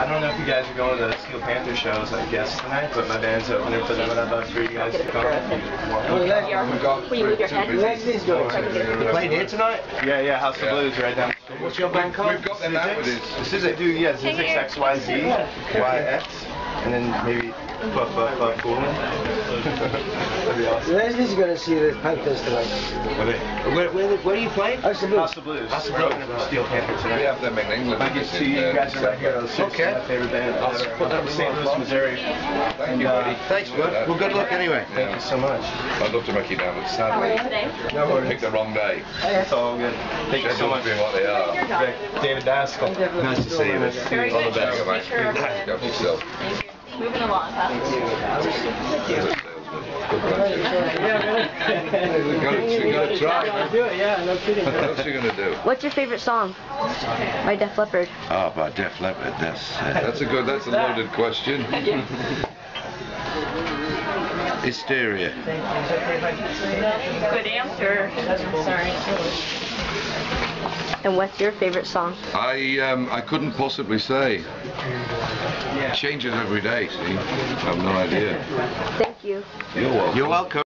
I don't know if you guys are going to the Steel Panther shows, I guess, tonight, but my band's opening for them, and I'd love for you guys to come. Will you move your head? You playing here tonight? Yeah, House of Blues right down the street. What's your band called? We've got them out with this. This is it, dude, yeah, Zizix XYZ, YX, and then maybe Puff Coolin. That'd be awesome. Leslie's going to see the Panthers tonight. Where are you playing? House of Blues. House of Blues. House of Blues. Steel Panther tonight. We have them in England. I get to you guys are right here. Okay. My favorite band. I'll put them in St. Louis, Missouri. Thank you, buddy. Thanks, bud. Well, good luck anyway. Thank you so much. I'd love to make you down, but sadly, I picked the wrong day. It's all good. Thank you so much. Being what they are. Rick, David Daskell. Nice to see you. Very All the good. best. Make sure everyone- Go for yourself. Thank you. Moving along, huh? You got to try. Do it, yeah, no kidding. What else are you going to do? What's your favorite song by Def Leppard? Oh, by Def Leppard, That's a loaded question. Hysteria. Good answer. Sorry. And what's your favorite song? I couldn't possibly say. Changes every day, see? I have no idea. Thank you. You're welcome. You're welcome.